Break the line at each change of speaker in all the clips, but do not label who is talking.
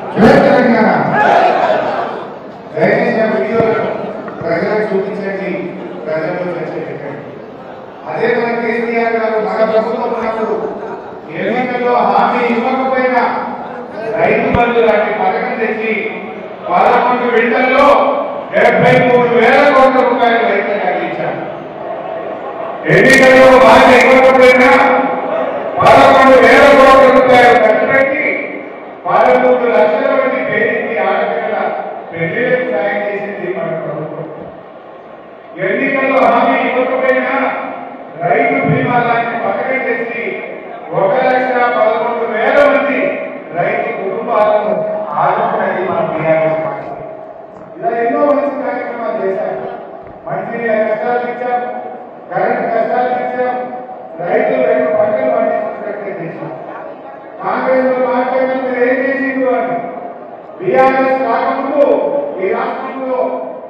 తెలంగాణ దయచేసి వీడియోలను ప్రజలకు చూపించండి, ప్రజల్లో చర్చ పెట్టండి. అదే మన కేసీఆర్ గారు మన ప్రభుత్వం ఉన్నప్పుడు ఎన్నికల్లో హామీ ఇవ్వకపోయినా రైతు బంధు లాంటి పథకం తెచ్చి 11 విడతల్లో 73,000 కోట్ల రూపాయలు రైతులకు అందించారు. ఎన్నికల్లో హామీ ఇవ్వకపోయినా 11,000 కోట్ల రూపాయలు ఖర్చు పెట్టి 13 లక్షల మంది పేరింటి ఆడపిల్లల పెళ్లిలకు సాయం చేసింది మన ప్రభుత్వం. ఎన్నికల్లో హామీ ఇవ్వకపోయినా రైతు బీమా లాంటి పథకం చేసి 1,11,000 మంది రైతు కుటుంబాలను ఆదుకున్నది మన టీఆర్ఎస్ పార్టీ. ఇలా ఎన్నో మంచి కార్యక్రమాలు చేశారు. మంచినీళ్ళ కష్టాలు ఇచ్చాం, కరెంట్ కష్టాలు ఇచ్చాం, రైతులు 2 పంటలు పండించుకున్నట్లే చేశాం. కాంగ్రెస్ మాట్లాడిన మీరు ఏం చేసిండ్రు అని టీఆర్ఎస్ రాకముందు ఈ రాష్ట్రంలో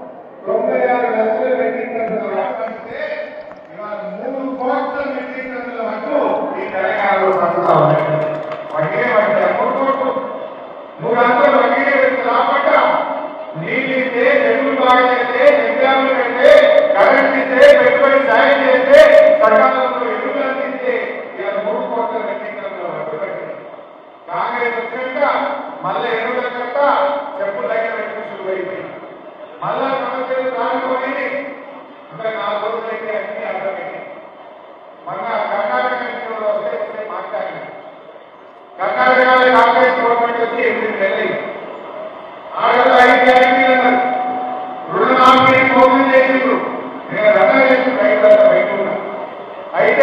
96 లక్షల మెట్రిక్ టన్నుల రాష్ట్రానికి ఇవాళ 3 కోట్ల మెట్రిక్ టన్నుల వరకు ఈ తెలంగాణలో పండుతా ఉన్నాయి. వడ్డీ వడ్డీ 3 కోట్లు 3 అంతలు వడ్డీ రాకుండా నీళ్ళిస్తే, చెరువులు బాగా చేస్తే, ఎగ్జామ్లు కడితే, కరెంట్ ఇస్తే, పెట్టుబడి సాయం చేస్తే, సకాలంలో ఎరువులు అందిస్తే ఇవాళ 3 కోట్ల మెట్రిక్ టన్నుల వరకు పెట్టింది. కాంగ్రెస్ వచ్చాక మళ్ళీ ఎరువుల కట్ట చెప్పుల దగ్గర పెట్టి సులువైపోయింది. మళ్ళా సమస్యలు రానుకొని ఇంకా 4 రోజులైతే అన్ని అర్థమైంది. మొన్న కర్ణాటక ఎన్నికల్లో వస్తే మాట్లాడిన కర్ణాటకలో కాంగ్రెస్ గవర్నమెంట్ వచ్చి 8 నెలలు ఆడలో 5 గ్యారెంటీలు అన్నారు. రుణమాఫీ మోసం చేసిండ్రు. నేను రద్దు చేసి రైతులంతా బయట ఉన్నా. అయితే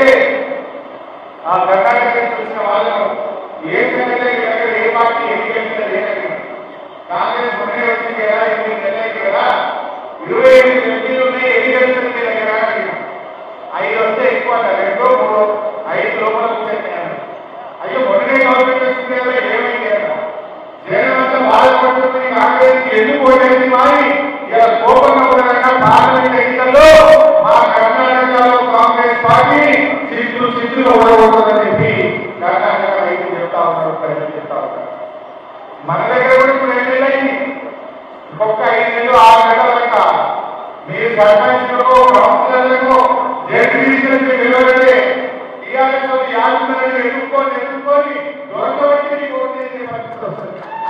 ఆ కర్ణాటక చూసిన వాళ్ళను ఏ సంగతి ఏ పార్టీ ఎన్నికలు లేనట్టు కాంగ్రెస్ మొన్నే వచ్చింది కదా, 8 నెలలైంది కదా, 25 ఎంపీలు ఉన్నాయి, ఎన్నికలు దగ్గర 5 వస్తే ఎక్కువ 2, 3, 5 లోపల కూర్చొని అయ్యో మొన్ననే గవర్నమెంట్ వచ్చింది కదా, ఏమైంది కదా జనం అంతా బాధపడుతుంది. కాంగ్రెస్ ఎందుకు పోయింది మారి ఇలా కోపంగా కూడా పార్లమెంట్ ఎన్నికల్లో మా కర్ణాటకలో కాంగ్రెస్ పార్టీ సిద్ధులు ఓడగొడుతుందని చెప్పి కర్ణాటక రైతులు చెప్తా ఉన్నారు, ప్రజలు చెప్తా ఉన్నారు. మన దగ్గర కూడా 2 నెలలు అయింది. ఇంకొక 5 నెలలు 6 నెలల లెక్క మీరు సర్పంచులకు, కౌన్సిలర్లకు, జడ్పీటీసీలకు నిలబడితే టీఆర్ఎస్ 50 నెలలు ఎదుర్కొని దొరకబట్టి మీకు ఓటు చేసే పరిస్థితి వస్తుంది.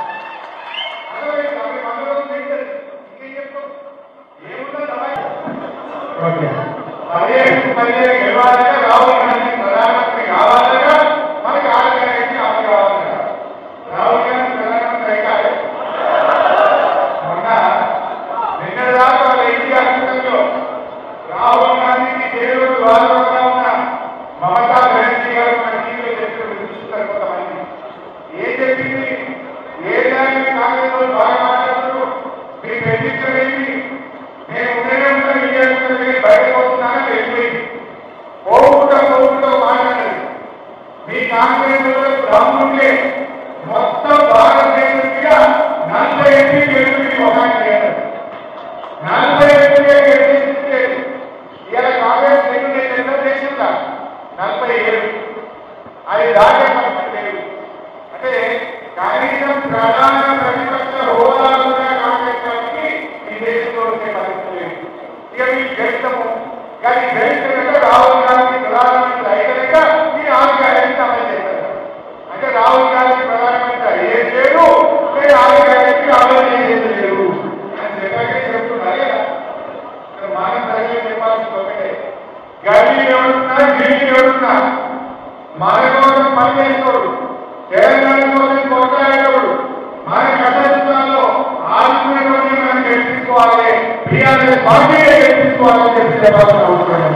అదే గెలవాలగా రాహుల్ గాంధీ ప్రధానమంత్రి కావాలగా మనకి ఆడగారికి అమలు కావాలగా రాహుల్ గాంధీ ప్రధానమంత్రి అయ్యారు. మొన్న నిన్నదాకా వాళ్ళ ఇంటి అసెంబ్లీలో రాహుల్ గాంధీకి దేవుడు వాదనగా ఉన్న మమతా బెనర్జీ గారు మన టీవీలో చెప్పిన చూస్తారు కొంతమంది. ఏం చెప్పింది? ఏ దానికి కాంగ్రెస్ వాళ్ళు బాగా మాట్లాడుతున్నారు, మీరు పెండించలేండి, నేను ఉండనే ఉంటాను, ఇండియా బయటకు పోతున్నానని వెళ్ళిపోయింది. పోకుండా మాట్లాడారు. మీ కాంగ్రెస్ దమ్ముంటే మొత్తం భారతదేశం మీద 40 ఎంపీలు గెలిపి ఒకటి లేదు. 40 ఎంపీలే గెలిపిస్తే ఇలా కాంగ్రెస్ ఎంత దేశంగా 47 అది దాటే పరిస్థితి లేదు. అంటే కనీసం ప్రధాన ప్రతిపక్ష హోదా కూడా కాంగ్రెస్ పార్టీకి ఈ దేశంలో వచ్చే పరిస్థితి లేదు. ఇక మీకు గెలుస్తాము కానీ గెలిచినాక రాహుల్ గాంధీ ప్రధానమంత్రి అయినాక ఈ 4 గ్యారెంటీ అమలు చేస్తారు. అంటే రాహుల్ గాంధీ ప్రధానమంత్రి అయ్యేది లేదు, 4 గ్యారెంటీ అమలు చేసేది లేదు అని చెప్పాకే చెప్తున్నారు కదా. ఇక్కడ మనం ప్రజలు చెప్పాల్సింది ఒకటే, గల్లీ ఎవరున్నా ఢిల్లీ ఎవరున్నా మన కోసం పనిచేసుకోడు, తెలంగాణ కోసం కొట్లాడేవాడు, మన కష్టాల్లో ఆత్మీయుని మనం గెలిపించుకోవాలి, టీఆర్ఎస్ పార్టీనే గెలిపించుకోవాలని చెప్పి చెప్పాల్సిన అవసరం.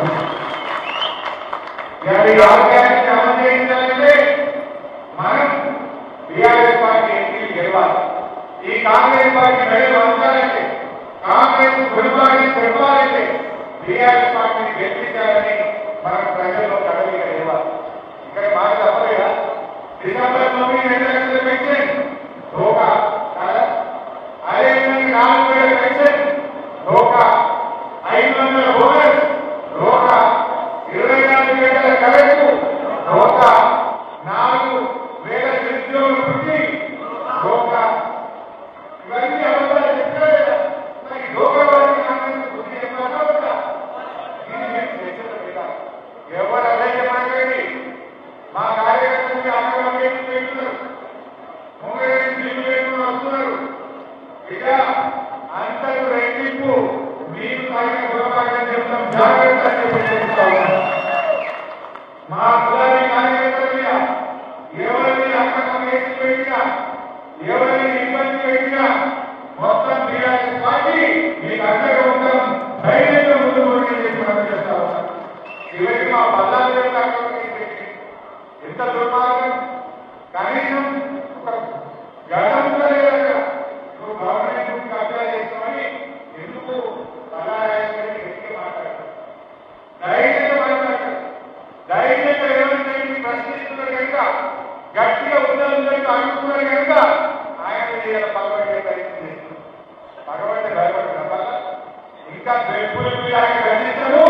ఈ ఆర్గానిక్ అమలు చేయించాలంటే మనం టీఆర్ఎస్ పార్టీ ఎంపీలు గెలవాలి. ఈ కాంగ్రెస్ పార్టీ ప్రజలు వంచాలంటే, కాంగ్రెస్ గురువారి చెప్పాలంటే టీఆర్ఎస్ పార్టీని గెలిపించాలని మనం ప్రజల్లో కదలిక ఇవ్వాలి. ఇక్కడ మాట తప్పలేదా? డిసెంబర్ 9 2 లక్షల పెన్షన్ ధోకా కాదా? అదేవిధంగా 4,000 పెన్షన్ ధోకా, 500 బోనస్ ధోకా, 24 గంటల కరెంటు ధోకా, 4,000 నిరుద్యోగుల వృత్తి ధోకా, ఇక అంతకు రెట్టింపు మీరు పైన గుణపాఠం చెప్తాం జాగ్రత్త అని చెప్పి చెప్తా ఉన్నాను. మా కులాన్ని కార్యకర్తల మీద ఎవరిని అక్కడం వేసి పెట్టినా ఎవరిని ఇబ్బంది పెట్టినా మొత్తం టీఆర్ఎస్ పార్టీ మీకు అండగా ఉంటాం ధైర్యంగా ముందు పోటీ చేసి మనం చేస్తా ఉన్నాం. చివరికి మా పల్లాలు ఎంత దుర్మార్గం. కనీసం ఒక గతంలో నువ్వు గవర్నమెంట్ కబ్జా చేస్తామని ఎందుకు పల్లారాయని గట్టిగా మాట్లాడతారు, ధైర్యంగా మాట్లాడతారు. ధైర్యంగా ఎవరిని ప్రశ్నిస్తున్నారు కనుక గట్టిగా ఉద్యోగులకు అనుకున్నారు కనుక ఆయన పగబట్టే ప్రయత్నం చేస్తున్నారు. పగబట్టే భయపడుతున్న ఇంకా పెట్టుబడి ఆయన గర్జిస్తారు.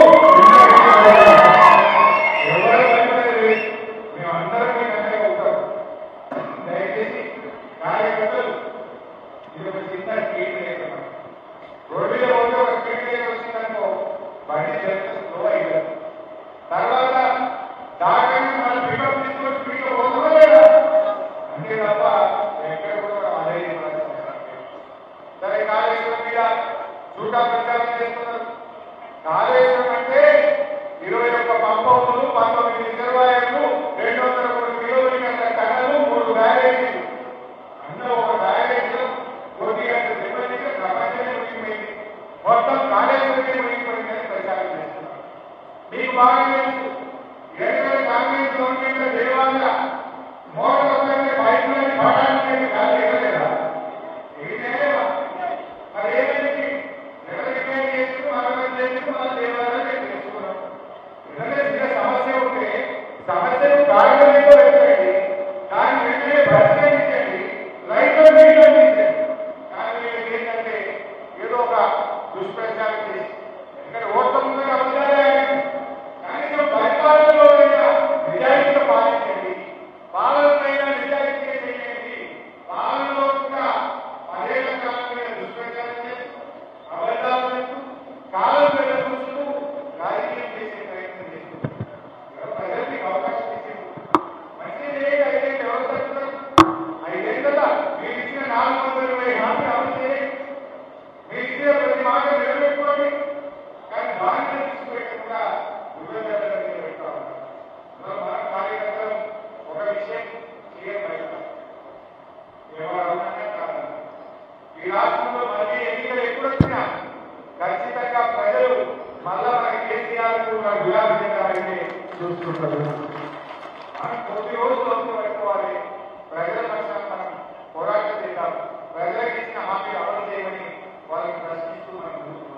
ఎవరు భయపడేది మేమందరం మీకు ఉంటాం. దయచేసి కార్యకర్తలు ఇది ఒక చిన్న స్పీడ్ బ్రేకర్. రోడ్డులో పోతే ఒక స్పీడ్ బ్రేకర్ వచ్చిందనుకో బండి చేస్తే స్లో అయ్యారు. తర్వాత దాకాన్ని మనం పికప్ తీసుకొని స్పీడ్లో పోతామో లేదా అంతే తప్ప ఎక్కడ కూడా అదే. సరే కాళేశ్వరం మీద చూడా ప్రచారం చేస్తున్నారు. కాళేశ్వరం అంటే 21 పంపౌతులు, 19 రిజర్వాయర్లు, 203 కిలోమీటర్ల టన్నులు, 3 బ్యారేజీలు. అందులో ఒక బ్యారేజీలో 1 గంట దెబ్బతింటే ప్రపంచమే మునిగిపోయింది. మొత్తం కాళేశ్వరమే మునిగిపోయిందని ప్రచారం చేస్తున్నారు. మీకు బాగా తెలుసు ఎన్నికల కాంగ్రెస్ గవర్నమెంట్ దేవాలయ మోడల్ పైపులని పడాలని గాలి ఇవ్వలేదా? మరి ఏమైంది? ఎవరికైనా చేస్తూ మరొకరు చేస్తూ మన దేవాలయాలు చేసుకున్నాం. ఏదైనా సమస్య ఉంటే సమస్యను కారణంలో పెట్టండి, దాన్ని వెంటనే పరిష్కరించండి, రైతుల నీళ్ళు అందించండి. కానీ ఏంటంటే ఏదో ఒక దుష్ప్రచారం చేసి ఎందుకంటే ఓట్ల ముందుగా అభిప్రాయాలు కనీసం పరిపాలనలో నిజాయితీగా పాలించండి, పాలనైనా నిజాయితీగా చేయండి. పాలనలో కూడా 10 ఏళ్ల కాలం మీద దుష్ప్రచారం చేస్తూ అబద్ధాలు కాలం మీద చూస్తూ రాజకీయం చేసే ప్రయత్నం చేస్తున్నారు. ప్రజలకి అవకాశం ఇచ్చింది మంచి చేయండి. 5 ఏళ్ళు ఎవరు తగ్గుతారు? 5 ఏళ్ళ మీరు ఇచ్చిన 420 హామీలు అమలు చేయండి. మీరు ఇచ్చిన ప్రతి మాట నిలబెట్టుకోండి. కానీ బాధ్యత తీసుకుపెట్టకుండా ఉద్యోగాలు పెడతా ఉన్నారు. మన కార్యకర్తలు ఒక విషయం క్లియర్ బయట ఎవరన్నా కాదు. ఈ రాష్ట్రంలో మళ్ళీ ఎన్నికలు ఎప్పుడు వచ్చినా ఖచ్చితంగా ప్రజలు మళ్ళా మన కేసీఆర్ గులాబీ జెండాలని చూసుకుంటారు. మనం కొద్ది రోజులు పెట్టుకోవాలి. ప్రజల పక్షాన మనం పోరాటం చేద్దాం. ప్రజలకు ఇచ్చిన హామీ అమలు చేయమని వాళ్ళని ప్రశ్నిస్తూ మనం